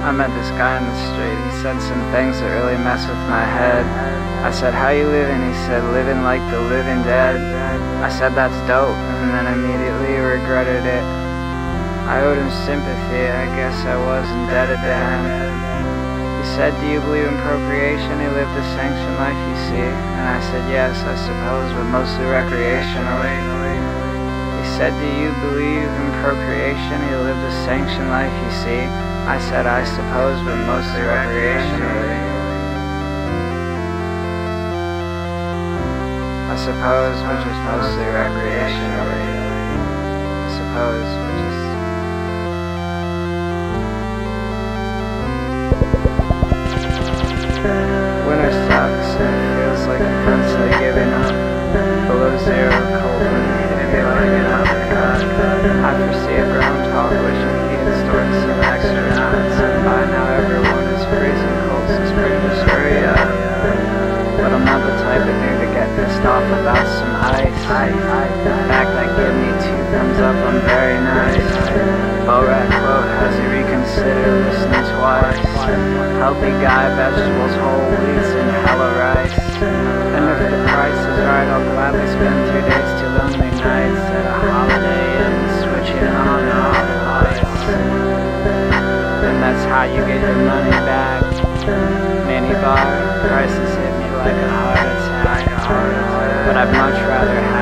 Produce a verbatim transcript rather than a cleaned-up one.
I met this guy in the street. He said some things that really messed with my head. I said, how you living? He said, living like the living dead. I said, that's dope, and then immediately regretted it. I owed him sympathy, I guess I was indebted to him. He said, do you believe in procreation? He lived a sanctioned life, you see. And I said, yes, I suppose, but mostly recreationally. He said, do you believe in procreation? He lived a sanctioned life, you see. I said, I suppose, but mostly recreationally. I suppose, but just mostly recreationally. I suppose, but just... Winter sucks, and it feels like I'm constantly giving up. Below zero, cold wind hitting me like an uppercut. I foresee a groundhog wishing he had stored some extra nuts, and by now everyone is freezing cold, so spring just hurry up. But I'm not the type of dude to get pissed off about some ice. In fact, I give me two thumbs up, I'm very nice. Borat quote, has he reconsidered listening twice? Healthy guy, vegetables, whole wheats, and hella rice. And if the price is right, I'll gladly spend three days, two lonely nights at a Holiday Inn, switching on and off lights. And that's how you get your money back. Mini bar, prices hit me like a heart attack. But I'd much rather have